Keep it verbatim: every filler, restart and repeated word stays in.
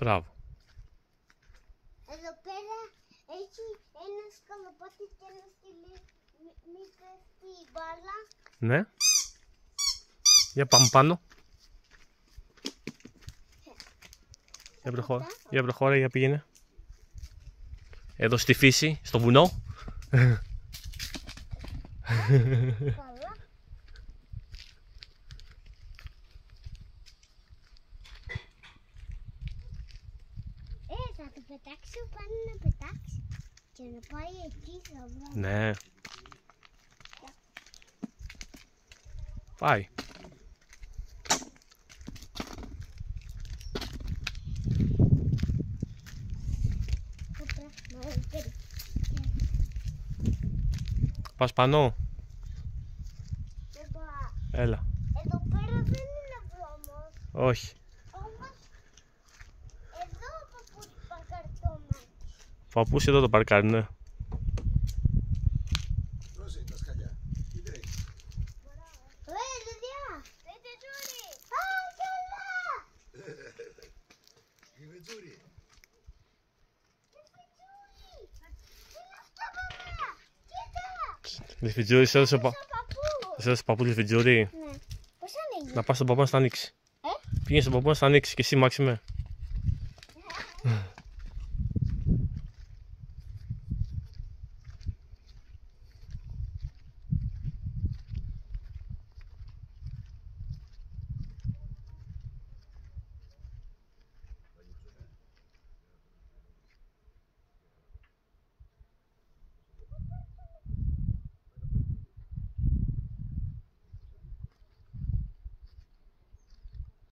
Μπράβο. Εδώ πέρα έχει ένα σκαλοπάτι και ένα σκυλί. Μη πέφτει η μπάλα. Ναι. Για πάμε πάνω. Για προχώρα, για προχώρα, για πήγαινε. Εδώ στη φύση, στο βουνό. Καλά. Ε, θα το πετάξω πάνω να πετάξει και να πάει εκεί στο βράδυ. Ναι. Πάει. Πας πάνω. Έλα. Εδώ πέρα δεν είναι δρόμος. Όχι. Όμως εδώ ο παππούς παρκαριζόμενος. Παππούς εδώ το παρκάρει, ναι. Δώσε τα σκαλιά. Τι τρέχει. Ρε, παιδιά! Δείτε τζούρι! Α, καλά! Η βετζούρι. Είναι αυτά, παπά! Κοίτα! Λιφιτζούρι, σε έδωσε ο πα- Παππού! σε έδωσε ο παππούς λιφιτζούρι. Ναι. Πώς ανοίγει? Να πας στον παππού να στα ανοίξει. Ε? Πήγαινε στον παππού να στα ανοίξει και εσύ, Μάξιμε.